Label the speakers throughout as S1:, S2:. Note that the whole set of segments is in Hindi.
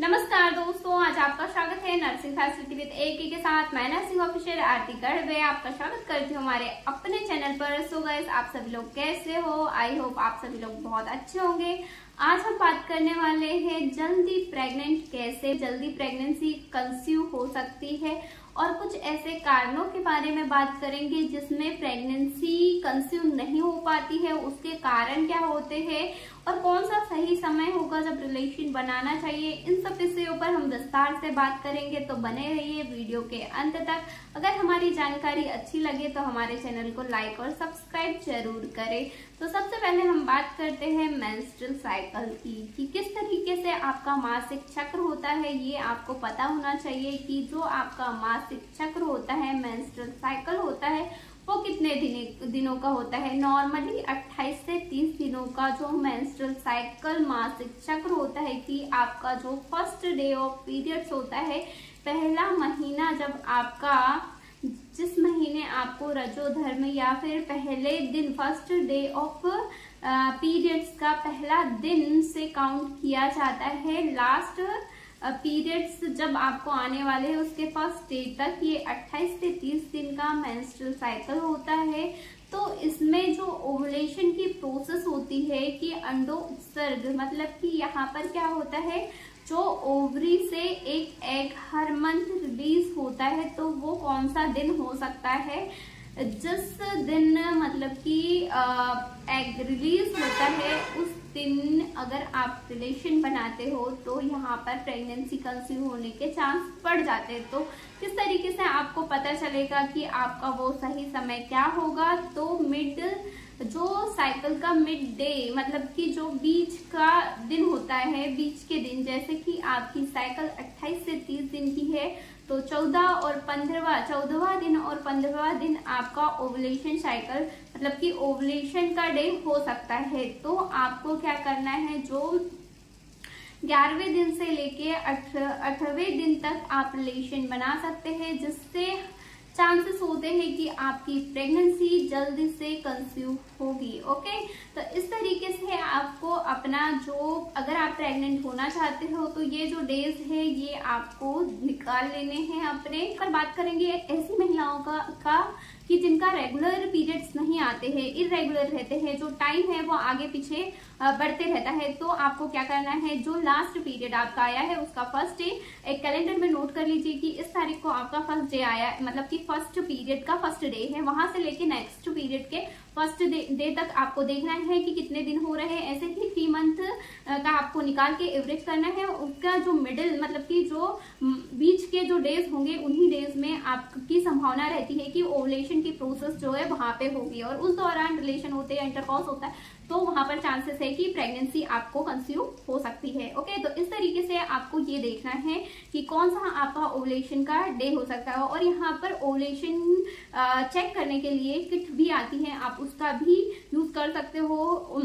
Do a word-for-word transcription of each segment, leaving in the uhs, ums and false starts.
S1: नमस्कार दोस्तों, आज आपका स्वागत है नर्सिंग फैसिलिटी विद एके के साथ। मैं नर्सिंग ऑफिसर आरती गढ़वे आपका स्वागत करती हूँ हमारे अपने चैनल पर। सो गाइस, आप सभी लोग कैसे हो? आई होप आप सभी लोग बहुत अच्छे होंगे। आज हम बात करने वाले हैं जल्दी प्रेग्नेंट कैसे जल्दी प्रेगनेंसी कंसीव हो सकती है और कुछ ऐसे कारणों के बारे में बात करेंगे जिसमें प्रेगनेंसी कंसीव नहीं हो पाती है, उसके कारण क्या होते हैं और कौन सा सही समय होगा जब रिलेशन बनाना चाहिए। इन सब विषयों पर हम विस्तार से बात करेंगे, तो बने रहिए वीडियो के अंत तक। अगर हमारी जानकारी अच्छी लगे तो हमारे चैनल को लाइक और सब्सक्राइब जरूर करें। तो सबसे पहले हम बात करते हैं मेंस्ट्रुअल साइकिल की कि किस तरीके से आपका मासिक चक्र होता है। ये आपको पता होना चाहिए कि जो आपका मासिक चक्र होता है, मेंस्ट्रुअल साइकिल होता है, वो कितने दिन, दिनों का होता है। नॉर्मली अट्ठाईस से तीस दिनों का जो मेंस्ट्रुअल साइकिल मासिक चक्र होता है कि आपका जो फर्स्ट डे ऑफ पीरियड्स होता है, पहला महीना जब आपका, जिस महीने आपको रजोधर्म या फिर पहले दिन फर्स्ट डे ऑफ पीरियड्स का पहला दिन से काउंट किया जाता है। लास्ट पीरियड्स जब आपको आने वाले हैं उसके फर्स्ट डे तक ये अट्ठाईस से तीस दिन का मेंस्ट्रुअल साइकिल होता है। तो इसमें जो ओवुलेशन की प्रोसेस होती है कि अंडो उत्सर्ग, मतलब कि यहाँ पर क्या होता है, जो ओवरी से एक एग हर मंथ रिलीज होता है, तो वो कौन सा दिन हो सकता है, जिस दिन मतलब कि एग रिलीज होता है उस दिन अगर आप रिलेशन बनाते हो तो यहाँ पर प्रेगनेंसी कंसीव होने के चांस बढ़ जाते हैं। तो किस तरीके से आपको पता चलेगा कि आपका वो सही समय क्या होगा, तो मिड जो साइकिल का मिड डे, मतलब कि जो बीच का दिन होता है, बीच के दिन, जैसे कि आपकी साइकिल अट्ठाईस से तीस दिन की है तो चौदह और पंद्रहवा चौदहवा दिन और पंद्रहवा दिन आपका ओवुलेशन साइकिल, मतलब कि ओवुलेशन का डे हो सकता है। तो आपको क्या करना है, जो ग्यारहवें दिन से लेके अठारहवें दिन तक आप रिलेशन बना सकते हैं, जिससे चांसेस होते हैं कि आपकी प्रेगनेंसी जल्दी से कंसीव होगी। ओके, तो इस तरीके से आपको अपना जो, अगर आप प्रेग्नेंट होना चाहते हो तो ये जो डेज है ये आपको निकाल लेने हैं अपने। पर बात करेंगे ऐसी महिलाओं का, का कि जिनका रेगुलर पीरियड्स नहीं आते हैं, इरेगुलर रहते हैं, जो टाइम है वो आगे पीछे बढ़ते रहता है। तो आपको क्या करना है, जो लास्ट पीरियड आपका आया है उसका फर्स्ट डे एक कैलेंडर में नोट कर लीजिए कि इस तारीख को आपका फर्स्ट डे आया, मतलब कि फर्स्ट पीरियड का फर्स्ट डे है। वहां से लेके नेक्स्ट पीरियड के फर्स्ट डे, डे तक आपको देखना है कि कितने दिन हो रहे हैं। ऐसे ही थ्री मंथ का आपको निकाल के एवरेज करना है। उसका जो मिडिल, मतलब कि जो बीच के जो डेज होंगे, उन्हीं डेज में आपकी संभावना रहती है कि ओवुलेशन की प्रोसेस जो है वहां पे होगी और उस दौरान रिलेशन होते हैं, इंटरकॉर्स होता है, तो वहां पर चांसेस है कि प्रेगनेंसी आपको कंसीव हो सकती है। ओके, तो इस तरीके से आपको ये देखना है कि कौन सा आपका ओवुलेशन का डे हो सकता है। और यहाँ पर ओवुलेशन चेक करने के लिए किट भी आती है, आप उसका भी यूज कर सकते हो।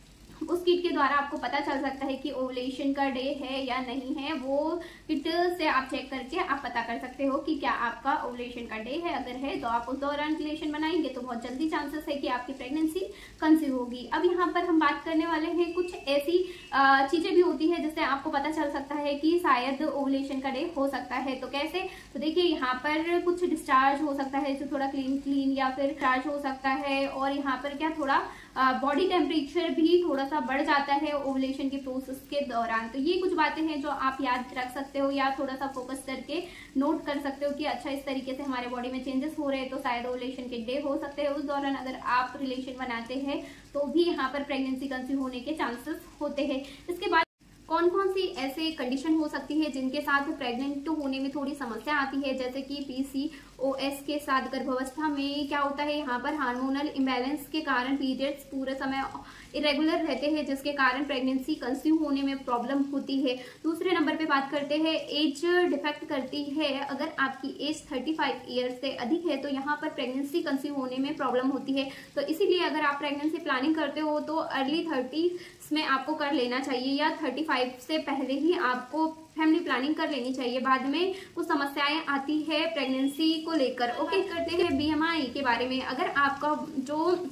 S1: उस किट के द्वारा आपको पता चल सकता है कि ओवुलेशन का डे है या नहीं है। वो किट से आप चेक करके आप पता कर सकते हो कि क्या आपका ओवुलेशन का डे है। अगर है तो आप उस दौरान रिलेशन बनाएंगे तो बहुत जल्दी चांसेस है कि आपकी प्रेगनेंसी कंसीव होगी। अब यहाँ पर हम बात करने वाले हैं कुछ ऐसी चीजें भी होती है जिससे आपको पता चल सकता है कि शायद ओवुलेशन का डे हो सकता है। तो कैसे, तो देखिए यहाँ पर कुछ डिस्चार्ज हो सकता है जो थोड़ा क्लीन क्लीन या फिर डिस्चार्ज हो सकता है। और यहाँ पर क्या, थोड़ा बॉडी टेम्परेचर भी थोड़ा सा बढ़ जाता है ओवुलेशन की प्रोसेस के दौरान। तो ये कुछ बातें हैं जो आप याद रख सकते हो या थोड़ा सा फोकस करके नोट कर सकते हो कि अच्छा, इस तरीके से हमारे बॉडी में चेंजेस हो रहे हैं तो शायद ओवुलेशन के डे हो सकते हैं। उस दौरान अगर आप रिलेशन बनाते हैं तो भी यहाँ पर प्रेगनेंसी कंसीव होने के चांसेस होते हैं। इसके बाद कौन कौन सी ऐसे कंडीशन हो सकती है जिनके साथ प्रेग्नेंट होने में थोड़ी समस्या आती है, जैसे कि पीसीओएस के साथ गर्भावस्था में क्या होता है, यहाँ पर हार्मोनल इम्बैलेंस के कारण पीरियड्स पूरे समय इरेगुलर रहते हैं, जिसके कारण प्रेगनेंसी कंसीव होने में प्रॉब्लम होती है। दूसरे नंबर पे बात करते हैं, एज डिफेक्ट करती है। अगर आपकी एज पैंतीस ईयर्स से अधिक है तो यहाँ पर प्रेगनेंसी कंसीव होने में प्रॉब्लम होती है। तो इसीलिए अगर आप प्रेगनेंसी प्लानिंग करते हो तो अर्ली थर्टीज में आपको कर लेना चाहिए या पैंतीस से पहले ही आपको फैमिली प्लानिंग कर लेनी चाहिए। बाद में कुछ समस्याएं आती है प्रेगनेंसी को लेकर। ओके, करते हैं बीएमआई के बारे में। अगर आपका जो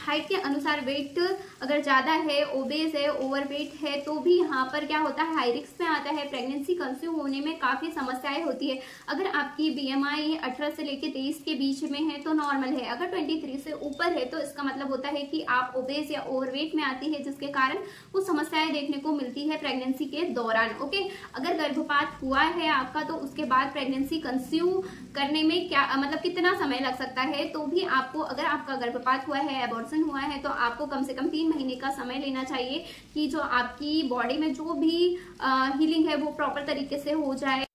S1: हाइट के अनुसार वेट अगर ज्यादा है, ओबेस है, ओवरवेट है, तो भी यहाँ पर क्या होता है, हाई रिस्क में आता है। प्रेगनेंसी कंसीव होने में काफी समस्याएं होती है। अगर आपकी बीएमआई अठारह से लेकर तेईस के बीच में है तो नॉर्मल है, अगर तेईस से ऊपर है तो इसका मतलब होता है कि आप ओबेस या ओवरवेट में आती है, जिसके कारण कुछ समस्याएं देखने को मिलती है प्रेगनेंसी के दौरान। ओके, अगर गर्भपात हुआ है आपका तो उसके बाद प्रेगनेंसी कंसीव करने में क्या मतलब कितना समय लग सकता है, तो भी आपको, अगर आपका गर्भपात हुआ है, एबॉर्शन हुआ है, तो आपको कम से कम तीन महीने का समय लेना चाहिए कि जो आपकी बॉडी में जो भी हीलिंग है वो प्रॉपर तरीके से हो जाए।